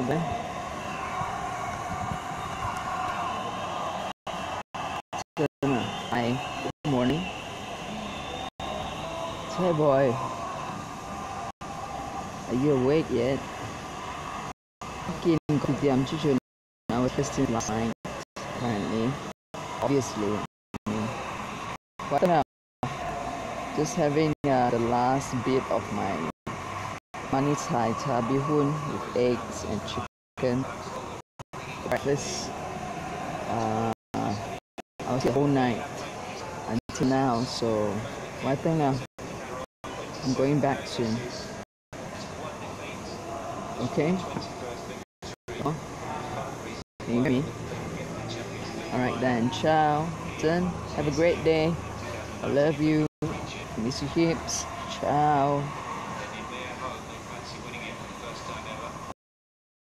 boy. Hi, good morning. Hey boy, are you awake yet? I'm just I was testing last night, apparently. Obviously, I mean, what now? Just having the last bit of my money Thai bihun with eggs and chicken breakfast. I was here all night until now, so I think now I'm going back soon. Okay? Oh, can you hear me? Alright then, ciao. Then have a great day. I love you. Miss you heaps. Ciao.